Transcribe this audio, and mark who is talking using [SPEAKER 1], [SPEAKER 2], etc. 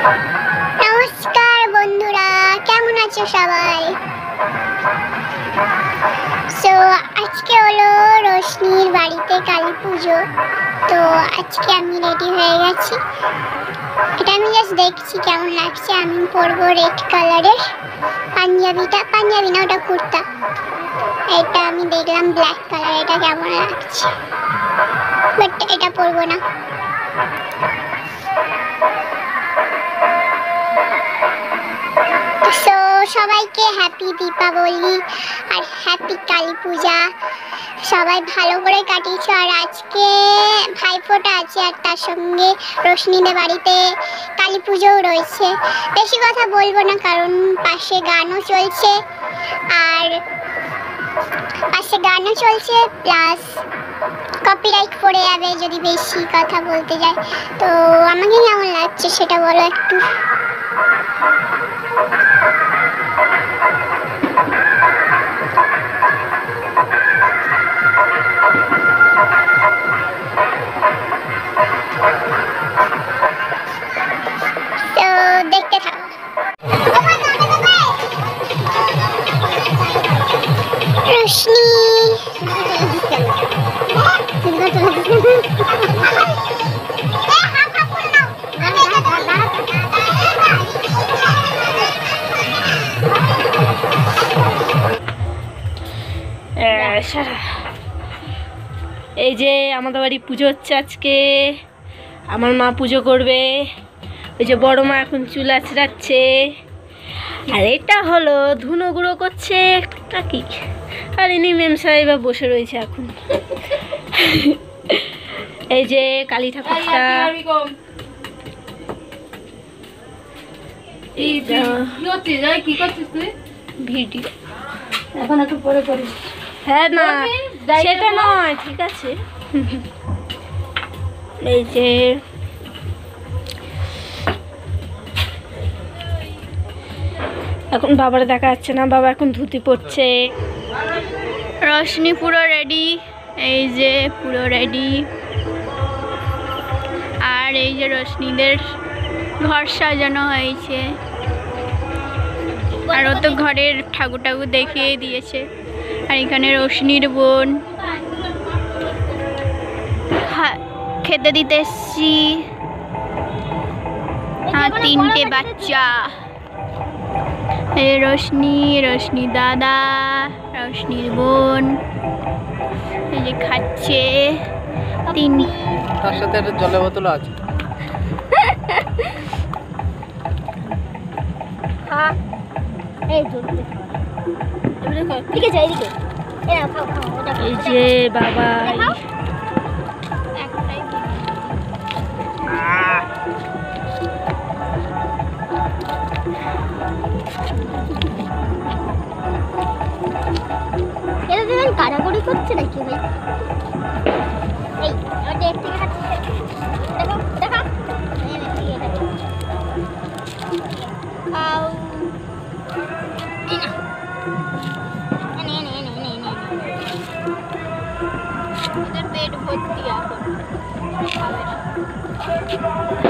[SPEAKER 1] নমস্কার বন্ধুরা, কেমন আছো সবাই? সো আজকে হলো রোশনির বাড়িতে কালী পুজো। তো আজকে আমি রেডি হয়ে গেছি। এটা আমি জাস্ট দেখছি কেমন লাগছে। আমি পরবো রেড কালারের পাঞ্জাবি না, ওটা কুর্তা। এটা আমি দেখলাম ব্ল্যাক কালার, এটা কেমন লাগছে, বাট এটা পরবো না। সো সবাইকে হ্যাপি দীপাবলি আর হ্যাপি কালী পূজা। সবাই ভালো করে কাটিয়েছো। আর আজকে ভাইফোঁটা আছে, আর তার সঙ্গে রোশনিদের বাড়িতে কালী পুজোও রয়েছে। বেশি কথা বলবো না, কারণ পাশে গানও চলছে প্লাস কপিরাইট পড়ে যাবে যদি বেশি কথা বলতে যাই। তো আমাকে কেমন লাগছে সেটা বলো একটু। দেখতে থাকো। রোশনি
[SPEAKER 2] এই যে আমাদের বাড়ি পুজো হচ্ছে আজকে। আমার মা পুজো করবে। ওই যে বড় মা এখন চুল আঁচড়াচ্ছে, আর এটা হলো ধুনো গুঁড়ো করছে একটা কি। আর ইনি মেম সাহেবা বসে রয়েছে এখন। এই যে কালী ঠাকুরটা, ভিডিও এখন একটু পরে করিস। হ্যাঁ না সেটা নয়, ঠিক আছে। এই যে এখন বাবার দেখা যাচ্ছে না, বাবা এখন ধুতি পড়ছে। রোশনি পুরো রেডি, এই যে পুরো রেডি। আর এই যে রোশনিদের ঘর সাজানো হয়েছে, আর ও তো ঘরের ঠাকুর দেখিয়ে দিয়েছে। আর এখানে রোশনির বোন খেতে দিতে এসছি। আর 3টে বাচ্চা, এই রোশনি দাদা, রোশনির বোন, এই যে খাচ্ছে।
[SPEAKER 3] তার সাথে একটা জলের বোতল আছে। এই যে বাবা,
[SPEAKER 1] কারাগরি করছে নাকি ভাই? এই ওটা থেকে হাঁটছে, দেখো দেখো, খাও ওদের পেট ভর্তি এখন।